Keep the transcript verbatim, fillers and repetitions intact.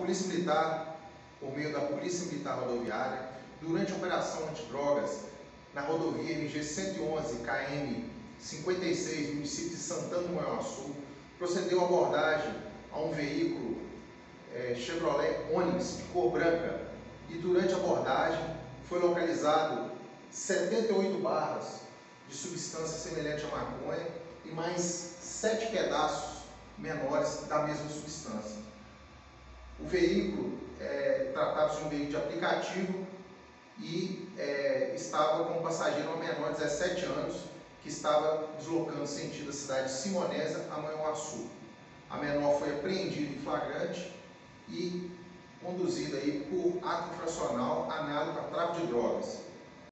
Polícia Militar, por meio da Polícia Militar Rodoviária, durante a operação antidrogas na rodovia M G cento e onze K M cinquenta e seis, no município de Santana do Manhuaçu, procedeu a abordagem a um veículo é, Chevrolet Onix de cor branca, e durante a abordagem foi localizado setenta e oito barras de substância semelhante à maconha e mais sete pedaços menores da mesma substância. O veículo é, tratava-se de um veículo de aplicativo e é, estava com um passageiro menor de dezessete anos que estava deslocando sentido da cidade de Simonésia a Manhuaçu. A menor foi apreendida em flagrante e conduzida aí por ato infracional análogo a tráfico de drogas.